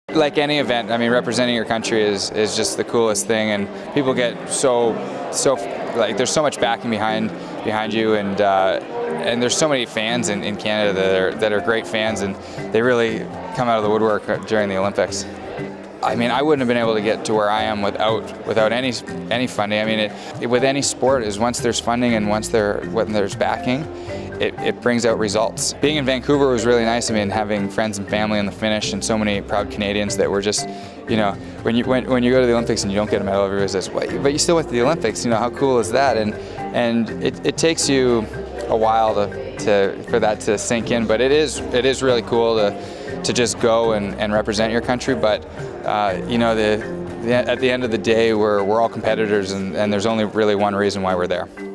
Like any event, I mean, representing your country is just the coolest thing, and people get so like there's so much backing behind you, and there's so many fans in Canada that are great fans, and they really come out of the woodwork during the Olympics. I mean, I wouldn't have been able to get to where I am without any funding. I mean, with any sport, is once there's funding and when there's backing, it brings out results. Being in Vancouver was really nice. I mean, having friends and family in the finish, and so many proud Canadians that were just, you know, when you go to the Olympics and you don't get a medal, everybody says, "What? But you still went to the Olympics. You know, how cool is that?" And it takes you a while for that to sink in, but it is really cool to just go and represent your country. But you know, at the end of the day, we're all competitors, and there's only really one reason why we're there.